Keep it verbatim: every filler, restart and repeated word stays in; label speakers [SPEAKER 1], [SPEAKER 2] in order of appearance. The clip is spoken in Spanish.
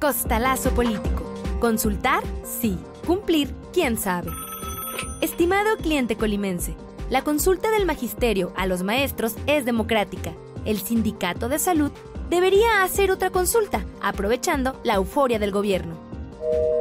[SPEAKER 1] Costalazo político. Consultar, sí. Cumplir, quién sabe. Estimado cliente colimense, la consulta del magisterio a los maestros es democrática. El Sindicato de Salud debería hacer otra consulta, aprovechando la euforia del gobierno.